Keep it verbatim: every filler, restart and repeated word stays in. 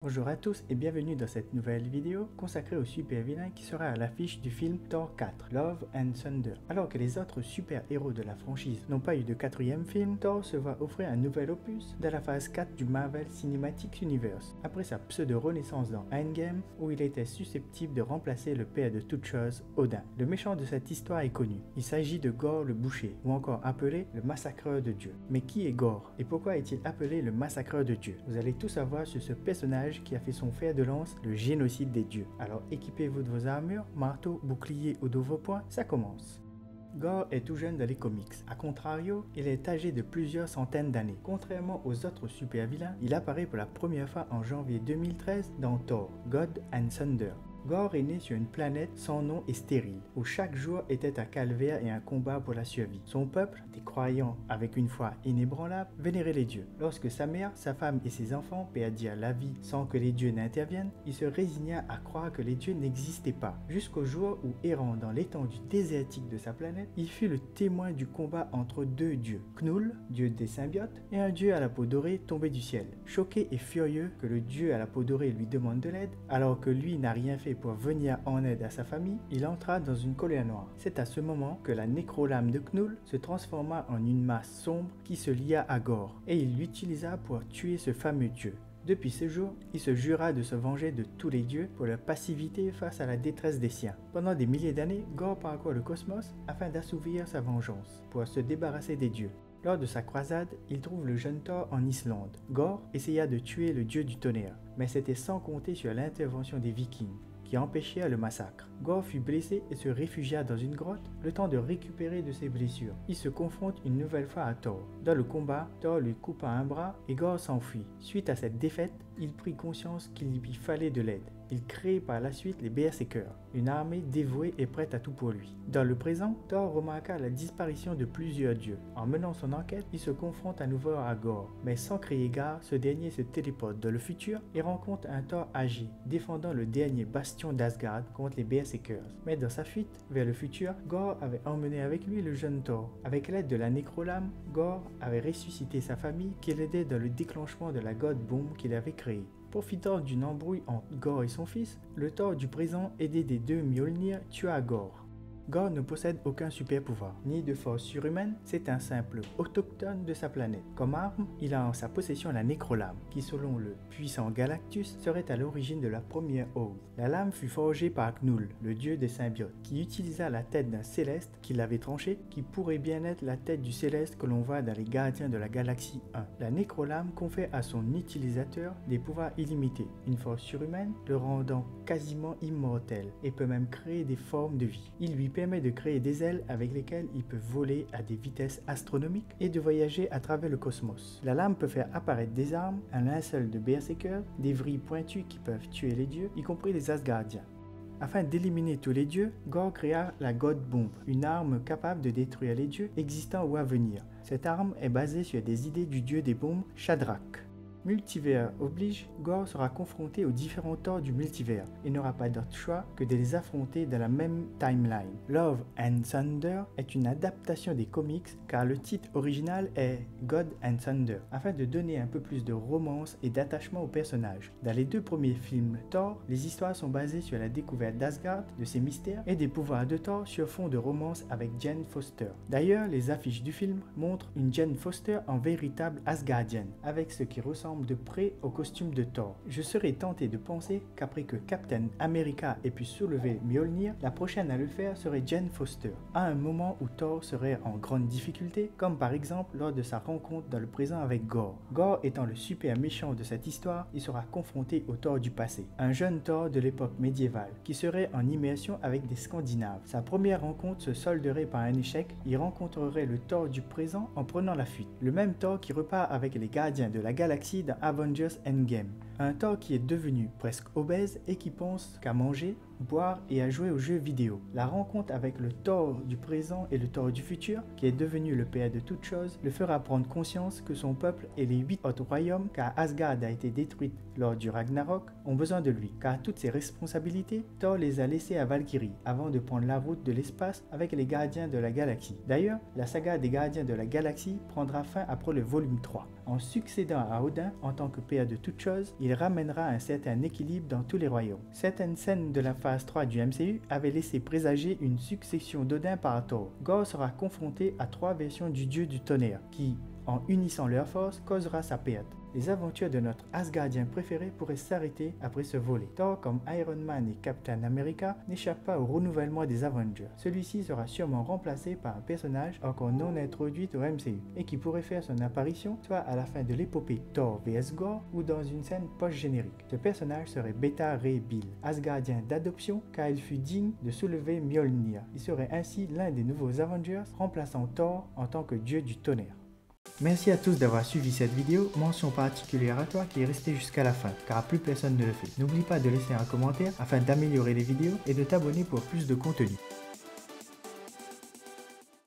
Bonjour à tous et bienvenue dans cette nouvelle vidéo consacrée au super vilain qui sera à l'affiche du film Thor quatre, Love and Thunder. Alors que les autres super-héros de la franchise n'ont pas eu de quatrième film, Thor se voit offrir un nouvel opus dans la phase quatre du Marvel Cinematic Universe, après sa pseudo-renaissance dans Endgame où il était susceptible de remplacer le père de toute chose, Odin. Le méchant de cette histoire est connu, il s'agit de Gorr le boucher, ou encore appelé le massacreur de Dieu. Mais qui est Gorr et pourquoi est-il appelé le massacreur de Dieu? Vous allez tout savoir sur ce personnage qui a fait son fer de lance, le génocide des dieux. Alors équipez-vous de vos armures, marteaux, boucliers ou de vos poings, ça commence. Gorr est tout jeune dans les comics. A contrario, il est âgé de plusieurs centaines d'années. Contrairement aux autres super-vilains, il apparaît pour la première fois en janvier deux mille treize dans Thor, God and Thunder. Gorr est né sur une planète sans nom et stérile, où chaque jour était un calvaire et un combat pour la survie. Son peuple, des croyants avec une foi inébranlable, vénérait les dieux. Lorsque sa mère, sa femme et ses enfants perdirent la vie sans que les dieux n'interviennent, il se résigna à croire que les dieux n'existaient pas, jusqu'au jour où, errant dans l'étendue désertique de sa planète, il fut le témoin du combat entre deux dieux, Knull, dieu des symbiotes, et un dieu à la peau dorée tombé du ciel. Choqué et furieux que le dieu à la peau dorée lui demande de l'aide, alors que lui n'a rien fait pour venir en aide à sa famille, il entra dans une colère noire. C'est à ce moment que la nécrolame de Knull se transforma en une masse sombre qui se lia à Gorr, et il l'utilisa pour tuer ce fameux dieu. Depuis ce jour, il se jura de se venger de tous les dieux pour leur passivité face à la détresse des siens. Pendant des milliers d'années, Gorr parcourt le cosmos afin d'assouvir sa vengeance, pour se débarrasser des dieux. Lors de sa croisade, il trouve le jeune Thor en Islande. Gorr essaya de tuer le dieu du tonnerre, mais c'était sans compter sur l'intervention des Vikings, qui empêchèrent le massacre. Gorr fut blessé et se réfugia dans une grotte, le temps de récupérer de ses blessures. Il se confronte une nouvelle fois à Thor. Dans le combat, Thor lui coupa un bras et Gorr s'enfuit. Suite à cette défaite, il prit conscience qu'il lui fallait de l'aide. Il crée par la suite les Berserkers, une armée dévouée et prête à tout pour lui. Dans le présent, Thor remarqua la disparition de plusieurs dieux. En menant son enquête, il se confronte à nouveau à Gorr, mais sans crier gare, ce dernier se téléporte dans le futur et rencontre un Thor âgé, défendant le dernier bastion d'Asgard contre les Berserkers. Mais dans sa fuite vers le futur, Gorr avait emmené avec lui le jeune Thor. Avec l'aide de la nécrolame, Gorr avait ressuscité sa famille qui l'aidait dans le déclenchement de la God Bomb qu'il avait créée. Profitant d'une embrouille entre Gorr et son fils, le Thor du présent, aidé des deux Mjolnir, tua Gorr. Gorr ne possède aucun super pouvoir, ni de force surhumaine, c'est un simple autochtone de sa planète. Comme arme, il a en sa possession la nécrolame, qui selon le puissant Galactus serait à l'origine de la première Horde. La lame fut forgée par Knull, le dieu des symbiotes, qui utilisa la tête d'un céleste qu'il avait tranché, qui pourrait bien être la tête du céleste que l'on voit dans les Gardiens de la Galaxie un. La nécrolame confère à son utilisateur des pouvoirs illimités, une force surhumaine, le rendant quasiment immortel, et peut même créer des formes de vie. Il lui permet de créer des ailes avec lesquelles il peut voler à des vitesses astronomiques et de voyager à travers le cosmos. La lame peut faire apparaître des armes, un linceul de berserker, des vrilles pointues qui peuvent tuer les dieux, y compris les Asgardiens. Afin d'éliminer tous les dieux, Gorr créa la God Bomb, une arme capable de détruire les dieux existants ou à venir. Cette arme est basée sur des idées du dieu des bombes, Shadrach. Multivers oblige, Gorr sera confronté aux différents Thor du multivers et n'aura pas d'autre choix que de les affronter dans la même timeline. Love and Thunder est une adaptation des comics car le titre original est God and Thunder, afin de donner un peu plus de romance et d'attachement aux personnages. Dans les deux premiers films Thor, les histoires sont basées sur la découverte d'Asgard, de ses mystères et des pouvoirs de Thor sur fond de romance avec Jane Foster. D'ailleurs, les affiches du film montrent une Jane Foster en véritable Asgardienne, avec ce qui ressemble de près au costume de Thor. Je serais tenté de penser qu'après que Captain America ait pu soulever Mjolnir, la prochaine à le faire serait Jane Foster, à un moment où Thor serait en grande difficulté, comme par exemple lors de sa rencontre dans le présent avec Gorr. Gorr étant le super méchant de cette histoire, il sera confronté au Thor du passé, un jeune Thor de l'époque médiévale, qui serait en immersion avec des Scandinaves. Sa première rencontre se solderait par un échec, il rencontrerait le Thor du présent en prenant la fuite. Le même Thor qui repart avec les Gardiens de la Galaxie dans Avengers Endgame. Un Thor qui est devenu presque obèse et qui pense qu'à manger, pouvoirs et à jouer aux jeux vidéo. La rencontre avec le Thor du présent et le Thor du futur, qui est devenu le père de toutes choses, le fera prendre conscience que son peuple et les huit autres royaumes, car Asgard a été détruite lors du Ragnarok, ont besoin de lui, car toutes ses responsabilités, Thor les a laissées à Valkyrie, avant de prendre la route de l'espace avec les gardiens de la galaxie. D'ailleurs, la saga des gardiens de la galaxie prendra fin après le volume trois. En succédant à Odin en tant que père de toutes choses, il ramènera un certain équilibre dans tous les royaumes. Certaines scènes de la phase trois du M C U avaient laissé présager une succession d'Odin par Thor. Gorr sera confronté à trois versions du dieu du tonnerre, qui, en unissant leurs forces, causera sa perte. Les aventures de notre Asgardien préféré pourraient s'arrêter après ce volet. Thor, comme Iron Man et Captain America, n'échappe pas au renouvellement des Avengers. Celui-ci sera sûrement remplacé par un personnage encore non introduit au M C U et qui pourrait faire son apparition soit à la fin de l'épopée Thor vs Gorr ou dans une scène post-générique. Ce personnage serait Beta Ray Bill, Asgardien d'adoption car il fut digne de soulever Mjolnir. Il serait ainsi l'un des nouveaux Avengers remplaçant Thor en tant que dieu du tonnerre. Merci à tous d'avoir suivi cette vidéo, mention particulière à toi qui est resté jusqu'à la fin, car plus personne ne le fait. N'oublie pas de laisser un commentaire afin d'améliorer les vidéos et de t'abonner pour plus de contenu.